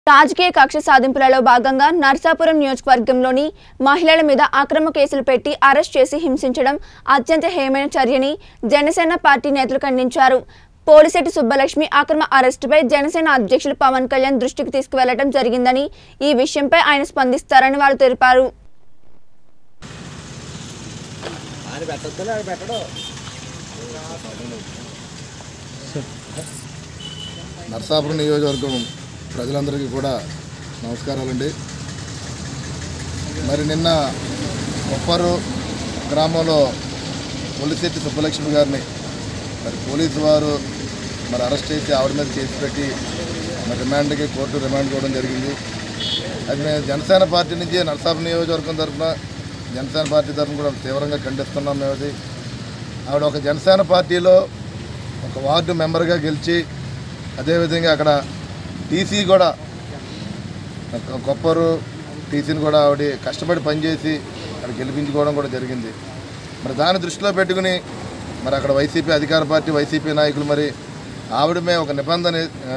రాజకీయ కక్ష సాధింపులలో భాగంగా నర్సాపురం నియోజకవర్గంలోని మహిళల మీద అక్రమ కేసులు పెట్టి అరెస్ట్ చేసి హింసించడం అత్యంత హేయమైన చర్యని జనసేన పార్టీ నేతలు ఖండించారు. పోలిశెట్టి సుబ్బలక్ష్మి అక్రమ అరెస్టుపై జనసేన అధ్యక్షులు పవన్ కళ్యాణ్ దృష్టికి తీసుకువెళ్లడం జరిగిందని, ఈ విషయంపై ఆయన స్పందిస్తారని వారు తెలిపారు. నర్సాపురం నియోజకవర్గం ప్రజలందరికీ కూడా నమస్కారాలండి. మరి నిన్న కొప్పరు గ్రామంలో పోలిశెట్టి సుబ్బలక్ష్మి గారిని మరి పోలీసు వారు మరి అరెస్ట్ చేసి ఆవిడ మీద కేసు పెట్టి మరి రిమాండ్కి కోర్టు రిమాండ్ ఇవ్వడం జరిగింది. అది మేము జనసేన పార్టీ నుంచి నర్సాపురం నియోజకవర్గం తరఫున జనసేన పార్టీ తరఫున కూడా తీవ్రంగా ఖండిస్తున్నాం. మేము అది ఆవిడ ఒక జనసేన పార్టీలో ఒక వార్డు మెంబర్గా గెలిచి అదేవిధంగా అక్కడ టీసీ కూడా కొప్పరు టీసీని కూడా ఆవిడ కష్టపడి పనిచేసి అక్కడ గెలిపించుకోవడం కూడా జరిగింది. మరి దాన్ని దృష్టిలో పెట్టుకుని మరి అక్కడ వైసీపీ అధికార పార్టీ వైసీపీ నాయకులు మరి ఆవిడమే ఒక నిబంధన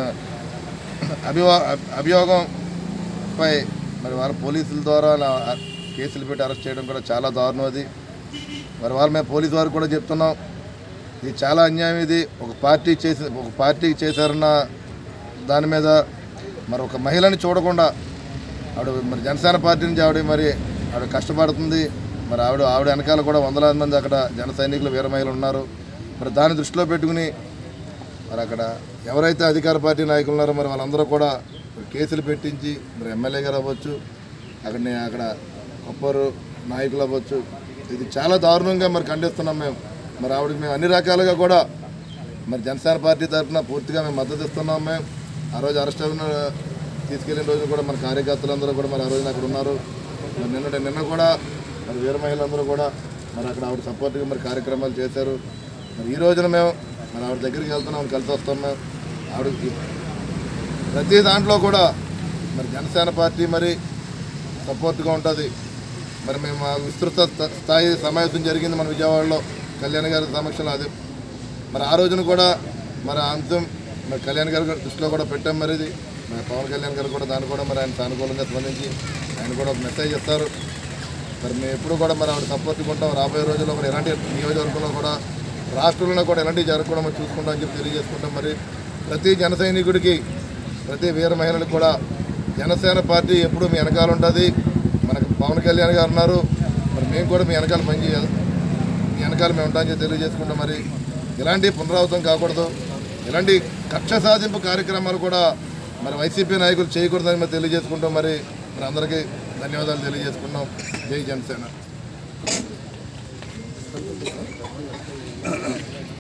అభియోగంపై మరి వారు పోలీసుల ద్వారా కేసులు పెట్టి అరెస్ట్ చేయడం కూడా చాలా దారుణం. అది మరి వాళ్ళు మేము పోలీసు వారు కూడా చెప్తున్నాం, ఇది చాలా అన్యాయం. ఇది ఒక పార్టీకి చేశారన్న దాని మీద మరి ఒక మహిళని చూడకుండా ఆవిడ మరి జనసేన పార్టీ నుంచి ఆవిడ కష్టపడుతుంది. మరి ఆవిడ వెనకాల కూడా వందలాది మంది అక్కడ జన సైనికులు వీర మహిళలు ఉన్నారు. మరి దాన్ని దృష్టిలో పెట్టుకుని మరి అక్కడ ఎవరైతే అధికార పార్టీ నాయకులు ఉన్నారో మరి వాళ్ళందరూ కూడా కేసులు పెట్టించి మరి ఎమ్మెల్యే గారు అవ్వచ్చు, అక్కడ కొప్పరు నాయకులు అవ్వచ్చు, ఇది చాలా దారుణంగా మరి ఖండిస్తున్నాం మేము. మరి ఆవిడకి మేము అన్ని రకాలుగా కూడా మరి జనసేన పార్టీ తరఫున పూర్తిగా మేము మద్దతు ఇస్తున్నాం. మేము ఆ రోజు అరెస్ట్ తీసుకెళ్లిన రోజు కూడా మన కార్యకర్తలందరూ కూడా మరి ఆ రోజున అక్కడ ఉన్నారు. మరి నిన్న కూడా మరి వీర మహిళలందరూ కూడా మరి అక్కడ ఆవిడ సపోర్ట్గా మరి కార్యక్రమాలు చేశారు. మరి ఈ రోజున మేము మరి ఆవిడ దగ్గరికి వెళ్తున్నాం, కలిసి వస్తాం. మేము ఆవిడకి ప్రతి దాంట్లో కూడా మరి జనసేన పార్టీ మరి సపోర్ట్గా ఉంటుంది. మరి మేము విస్తృత స్థాయి సమావేశం జరిగింది మన విజయవాడలో కళ్యాణ్ గారి సమక్షంలో. అది మరి ఆ రోజున కూడా మరి ఆ అంశం మరి కళ్యాణ్ గారి దృష్టిలో కూడా పెట్టాం. మరి ఇది మరి పవన్ కళ్యాణ్ గారు కూడా దాన్ని కూడా మరి ఆయన సానుకూలంగా స్పందించి ఆయన కూడా ఒక మెసేజ్ ఇస్తారు. మరి మేము ఎప్పుడు కూడా మరి ఆవిడ సపోర్ట్గా ఉంటాం. రాబోయే రోజుల్లో మరి ఎలాంటి నియోజకవర్గంలో కూడా రాష్ట్రంలో కూడా ఎలాంటివి జరగకుండా మరి చూసుకుంటామని చెప్పి తెలియజేసుకుంటాం. మరి ప్రతి జన సైనికుడికి ప్రతి వీర మహిళలకు కూడా జనసేన పార్టీ ఎప్పుడు మీ వెనకాల ఉంటుంది. మనకు పవన్ కళ్యాణ్ గారు ఉన్నారు, మరి మేము కూడా మీ వెనకాల పనిచేయాలి, మీ వెనకాల మేము ఉంటామని తెలియజేసుకుంటాం. మరి ఇలాంటి పునరావృతం కాకూడదు, ఇలాంటి కక్ష సాధింపు కార్యక్రమాలు కూడా మరి వైసీపీ నాయకులు చేయకూడదని మేము తెలియజేసుకుంటాం. మరి అందరికీ ధన్యవాదాలు తెలియజేసుకున్నాం. జై జనసేన.